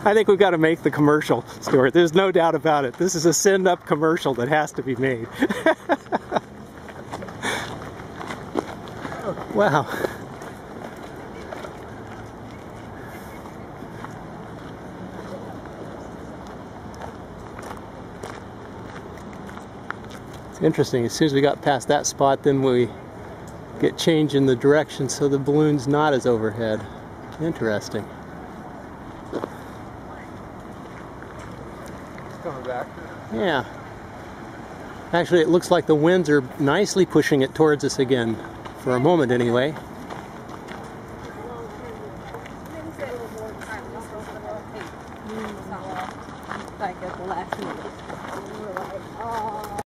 I think we've got to make the commercial, Stuart. There's no doubt about it. This is a send-up commercial that has to be made. Wow. It's interesting. As soon as we got past that spot, then we get change in the direction so the balloon's not as overhead. Interesting. Coming back. Yeah. Actually, it looks like the winds are nicely pushing it towards us again, for a moment anyway.